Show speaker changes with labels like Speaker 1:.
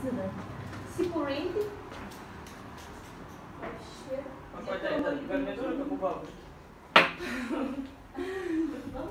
Speaker 1: отзывы. Сипурейки. Вообще.
Speaker 2: Какой-то этот гарнитур, как у бабушки.